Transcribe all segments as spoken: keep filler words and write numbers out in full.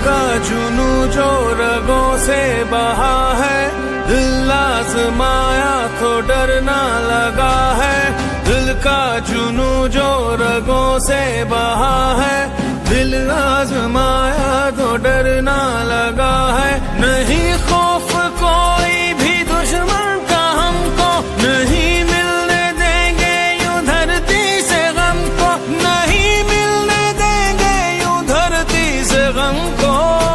का जुनू जो रगों से बहा है, दिल आजमाया तो डरना लगा है। दिल का जुनू जो रगों से बहा है, दिल आजमाया तो डरना लगा है। नहीं खौफ कोई भी दुश्मन का हमको, नहीं मिलने देंगे यूं धरती से गम को, नहीं मिलने देंगे यूं धरती से गम को।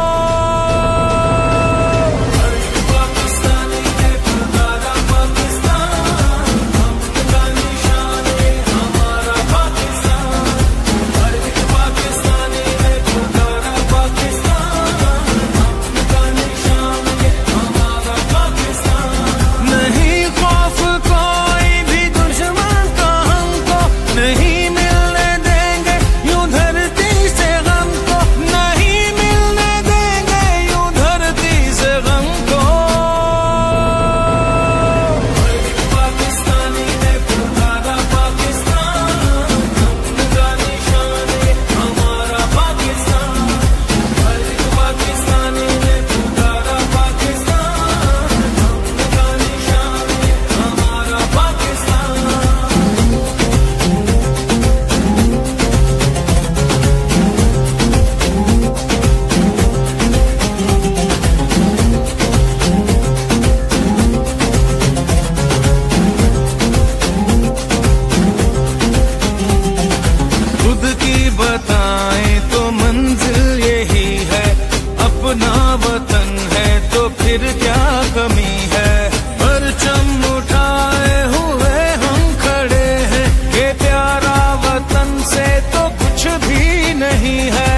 बताएं तो मंजिल यही है, अपना वतन है तो फिर क्या कमी है। परचम उठाए हुए हम खड़े हैं, ये प्यारा वतन से तो कुछ भी नहीं है।